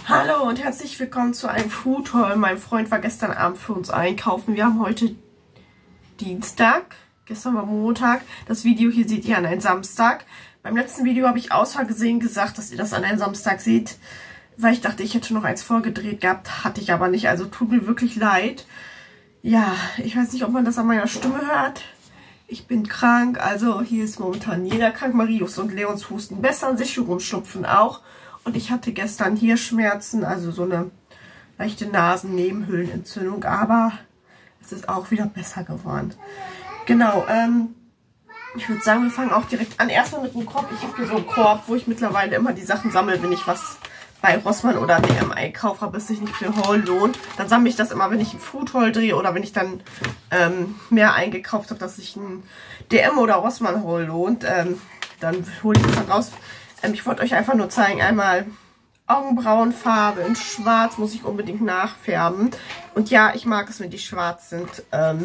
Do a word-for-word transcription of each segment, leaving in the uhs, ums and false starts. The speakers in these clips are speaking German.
Hallo und herzlich willkommen zu einem Food Haul. Mein Freund war gestern Abend für uns einkaufen. Wir haben heute Dienstag, gestern war Montag. Das Video hier seht ihr an einem Samstag. Beim letzten Video habe ich aus Versehen gesagt, dass ihr das an einem Samstag seht, weil ich dachte, ich hätte noch eins vorgedreht gehabt. Hatte ich aber nicht, also tut mir wirklich leid. Ja, ich weiß nicht, ob man das an meiner Stimme hört. Ich bin krank, also hier ist momentan jeder krank. Marius und Leons Husten bessern sich, Schnupfen auch. Und ich hatte gestern hier Schmerzen, also so eine leichte Nasennebenhöhlenentzündung, aber es ist auch wieder besser geworden. Genau, ähm, ich würde sagen, wir fangen auch direkt an. Erstmal mit dem Korb. Ich habe hier so einen Korb, wo ich mittlerweile immer die Sachen sammle, wenn ich was bei Rossmann oder D M einkaufe, aber es sich nicht für den Haul lohnt. Dann sammle ich das immer, wenn ich einen Food Haul drehe oder wenn ich dann ähm, mehr eingekauft habe, dass sich ein D M oder Rossmann Haul lohnt. Ähm, dann hole ich das dann raus. Ähm, ich wollte euch einfach nur zeigen, einmal Augenbrauenfarbe in schwarz, muss ich unbedingt nachfärben. Und ja, ich mag es, wenn die schwarz sind. Ähm,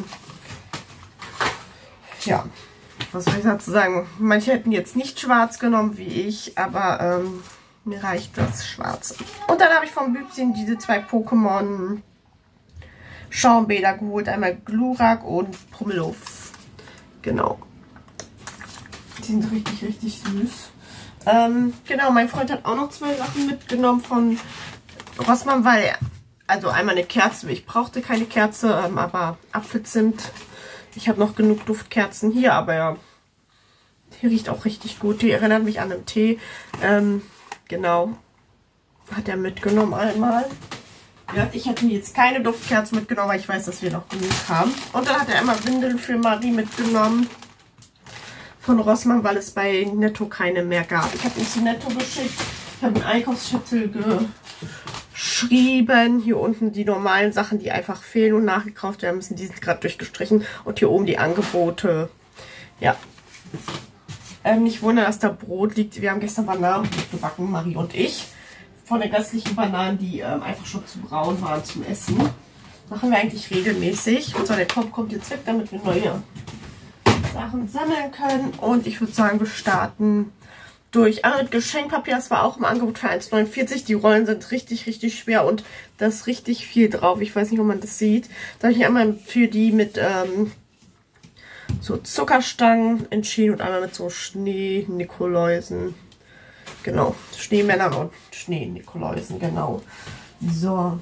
ja, was soll ich dazu sagen? Manche hätten jetzt nicht schwarz genommen wie ich, aber ähm, mir reicht das Schwarze. Und dann habe ich vom Bübchen diese zwei Pokémon Schaumbäder geholt. Einmal Glurak und Pummeluff. Genau. Die sind richtig, richtig süß. Ähm, genau, mein Freund hat auch noch zwei Sachen mitgenommen von Rossmann, weil er, also einmal eine Kerze. Ich brauchte keine Kerze, ähm, aber Apfelzimt. Ich habe noch genug Duftkerzen hier, aber ja, die riecht auch richtig gut. Die erinnert mich an einen Tee. Ähm, Genau, hat er mitgenommen einmal. Ja, ich hatte jetzt keine Duftkerzen mitgenommen, weil ich weiß, dass wir noch genug haben. Und dann hat er einmal Windeln für Marie mitgenommen von Rossmann, weil es bei Netto keine mehr gab. Ich habe ihn zu Netto geschickt. Ich habe einen Einkaufszettel geschrieben. Hier unten die normalen Sachen, die einfach fehlen und nachgekauft werden müssen. Die sind gerade durchgestrichen. Und hier oben die Angebote. Ja. Ähm, nicht wundern, dass da Brot liegt. Wir haben gestern Bananenbrot gebacken, Marie und ich. Von den restlichen Bananen, die ähm, einfach schon zu braun waren zum Essen. Machen wir eigentlich regelmäßig. Und so, der Korb kommt jetzt weg, damit wir neue Sachen sammeln können. Und ich würde sagen, wir starten durch. Ah, mit Geschenkpapier, das war auch im Angebot für eins neunundvierzig. Die Rollen sind richtig, richtig schwer und da ist richtig viel drauf. Ich weiß nicht, ob man das sieht. Da habe ich einmal für die mit Ähm, so Zuckerstangen entschieden und einmal mit so Schnee-Nikoläusen. Genau, Schneemännern und Schnee-Nikoläusen, genau. So,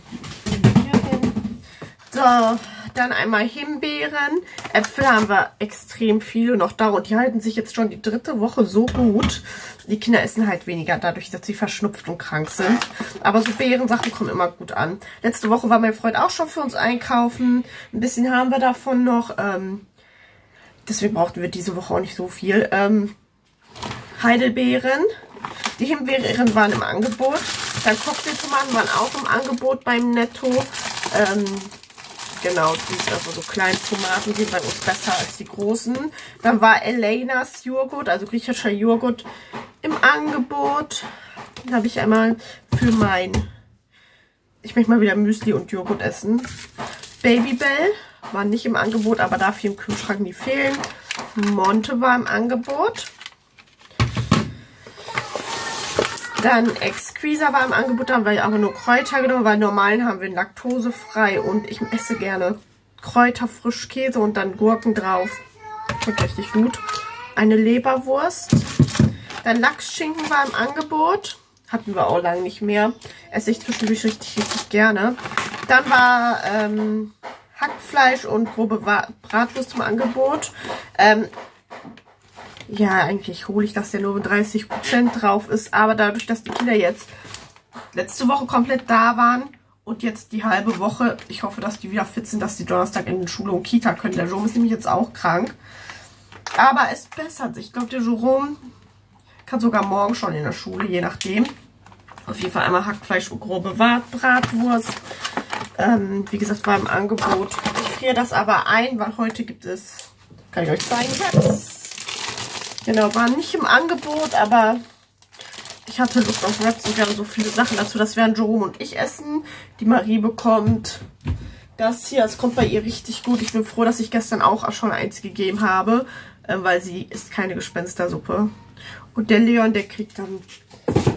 so, dann einmal Himbeeren. Äpfel haben wir extrem viele noch da und die halten sich jetzt schon die dritte Woche so gut. Die Kinder essen halt weniger, dadurch, dass sie verschnupft und krank sind. Aber so Beerensachen kommen immer gut an. Letzte Woche war mein Freund auch schon für uns einkaufen. Ein bisschen haben wir davon noch. Ähm, Deswegen brauchten wir diese Woche auch nicht so viel. Ähm, Heidelbeeren. Die Himbeeren waren im Angebot. Dann Cocktailtomaten waren auch im Angebot beim Netto. Ähm, genau, die sind also so kleine Tomaten, sind bei uns besser als die großen. Dann war Elenas Joghurt, also griechischer Joghurt, im Angebot. Den habe ich einmal für mein... Ich möchte mal wieder Müsli und Joghurt essen. Babybel war nicht im Angebot, aber dafür im Kühlschrank, die fehlen. Monte war im Angebot. Dann Exquisa war im Angebot, da haben wir aber nur Kräuter genommen, weil normalen haben wir laktosefrei und ich esse gerne Kräuter, Frischkäse und dann Gurken drauf. Schmeckt richtig gut. Eine Leberwurst. Dann Lachsschinken war im Angebot. Hatten wir auch lange nicht mehr. Esse ich zwischendurch richtig, richtig gerne. Dann war ähm, Hackfleisch und grobe Bratwurst im Angebot. Ähm, ja, eigentlich hole ich, dass der nur dreißig Prozent drauf ist. Aber dadurch, dass die Kinder jetzt letzte Woche komplett da waren und jetzt die halbe Woche, ich hoffe, dass die wieder fit sind, dass die Donnerstag in die Schule und Kita können. Der Jerome ist nämlich jetzt auch krank. Aber es bessert sich. Ich glaube, der Jerome kann sogar morgen schon in der Schule, je nachdem. Auf jeden Fall einmal Hackfleisch und grobe Bratwurst. Ähm, wie gesagt, war im Angebot. Ich friere das aber ein, weil heute gibt es, kann ich euch zeigen, Wraps. Genau, war nicht im Angebot, aber ich hatte Lust auf Wraps und wir haben so viele Sachen dazu. Das werden Jerome und ich essen. Die Marie bekommt das hier. Es kommt bei ihr richtig gut. Ich bin froh, dass ich gestern auch schon eins gegeben habe, äh, weil sie isst keine Gespenstersuppe. Und der Leon, der kriegt dann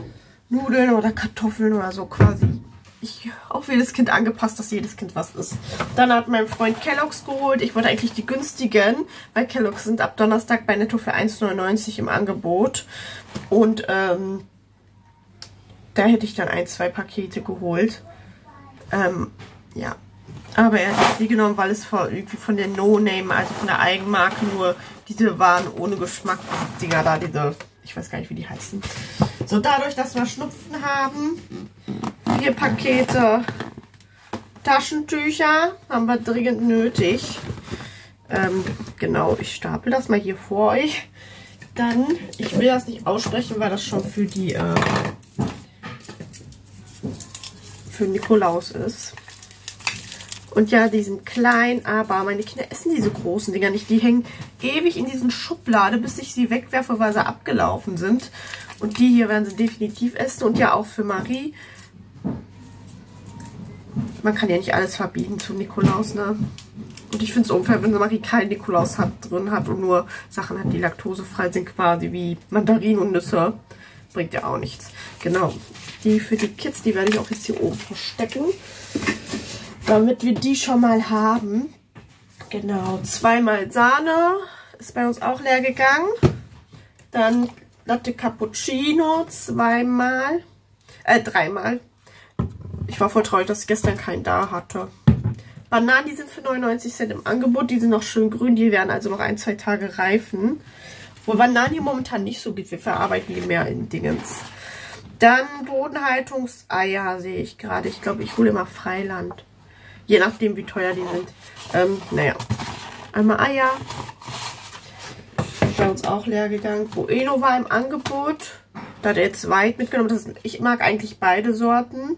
Nudeln oder Kartoffeln oder so quasi. Ich auf jedes Kind angepasst, dass jedes Kind was isst. Dann hat mein Freund Kellogg's geholt. Ich wollte eigentlich die günstigen, weil Kellogg's sind ab Donnerstag bei Netto für eins neunundneunzig im Angebot. Und ähm, da hätte ich dann ein, zwei Pakete geholt. Ähm, ja. Aber er hat die genommen, weil es von, irgendwie von der No-Name, also von der Eigenmarke, nur diese waren ohne Geschmack. Dinger da, diese, ich weiß gar nicht, wie die heißen. So, dadurch, dass wir Schnupfen haben, vier Pakete Taschentücher haben wir dringend nötig. Ähm, genau, ich stapel das mal hier vor euch. Dann, ich will das nicht aussprechen, weil das schon für die, äh, für Nikolaus ist. Und ja, die sind klein, aber meine Kinder essen diese großen Dinger nicht. Die hängen ewig in diesen Schublade, bis ich sie wegwerfe, weil sie abgelaufen sind. Und die hier werden sie definitiv essen. Und ja, auch für Marie. Man kann ja nicht alles verbieten zum Nikolaus, ne? Und ich finde es unfair, wenn Marie keinen Nikolaus hat, drin hat und nur Sachen hat, die laktosefrei sind, quasi wie Mandarinen und Nüsse. Bringt ja auch nichts. Genau. Die für die Kids, die werde ich auch jetzt hier oben verstecken. Damit wir die schon mal haben. Genau, zweimal Sahne. Ist bei uns auch leer gegangen. Dann Latte Cappuccino zweimal. Äh, dreimal. Ich war voll traurig, dass ich gestern keinen da hatte. Bananen, die sind für neunundneunzig Cent im Angebot. Die sind noch schön grün. Die werden also noch ein, zwei Tage reifen. Wo Bananen hier momentan nicht so geht. Wir verarbeiten die mehr in Dingens. Dann Bodenhaltungseier sehe ich gerade. Ich glaube, ich hole immer Freiland. Je nachdem, wie teuer die sind. Ähm, naja. Einmal Eier. Bei uns auch leer gegangen. Bueno war im Angebot. Da hat er jetzt weit mitgenommen. Das ist, ich mag eigentlich beide Sorten.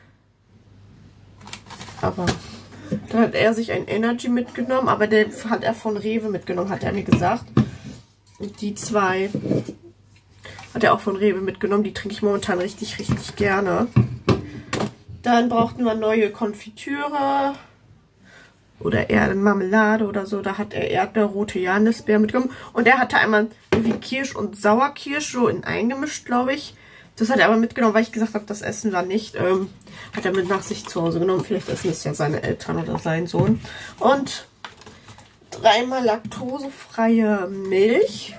Aber da hat er sich ein Energy mitgenommen. Aber der hat er von Rewe mitgenommen, hat er mir gesagt. Und die zwei hat er auch von Rewe mitgenommen. Die trinke ich momentan richtig, richtig gerne. Dann brauchten wir neue Konfitüre oder eher Marmelade oder so. Da hat er Erdbeerrote Johannisbeer mitgenommen. Und er hatte einmal irgendwie Kirsch und Sauerkirsch so in eingemischt, glaube ich. Das hat er aber mitgenommen, weil ich gesagt habe, das essen wir nicht. Ähm, hat er mit nach sich zu Hause genommen. Vielleicht essen es ja seine Eltern oder sein Sohn. Und dreimal laktosefreie Milch.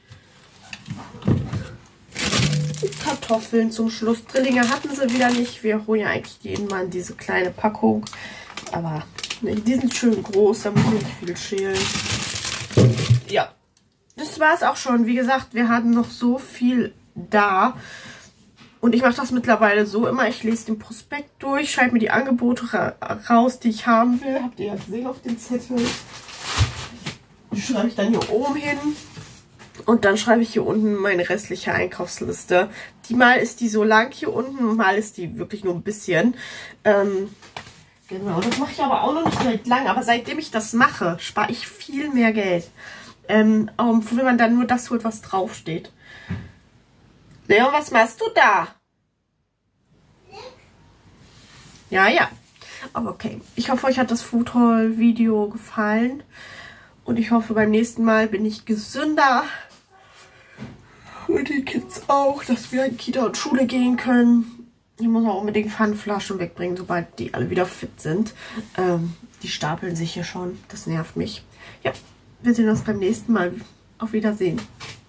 Kartoffeln zum Schluss. Drillinge hatten sie wieder nicht. Wir holen ja eigentlich jeden Mal diese kleine Packung. Aber ne, die sind schön groß, da muss ich nicht viel schälen. Ja, das war es auch schon. Wie gesagt, wir hatten noch so viel da. Und ich mache das mittlerweile so immer. Ich lese den Prospekt durch, schreibe mir die Angebote ra raus, die ich haben will. Habt ihr ja gesehen auf den Zettel. Die schreibe ich dann hier oben hin. Und dann schreibe ich hier unten meine restliche Einkaufsliste. Die mal ist die so lang hier unten, mal ist die wirklich nur ein bisschen. Ähm, genau, das mache ich aber auch noch nicht direkt lang. Aber seitdem ich das mache, spare ich viel mehr Geld. Ähm, wenn man dann nur das holt, was draufsteht. Leon, was machst du da? Ja, ja. Aber okay. Ich hoffe, euch hat das Food Haul Video gefallen. Und ich hoffe, beim nächsten Mal bin ich gesünder. Und die Kids auch, dass wir in Kita und Schule gehen können. Ich muss auch unbedingt Pfandflaschen wegbringen, sobald die alle wieder fit sind. Ähm, die stapeln sich hier schon. Das nervt mich. Ja, wir sehen uns beim nächsten Mal. Auf Wiedersehen.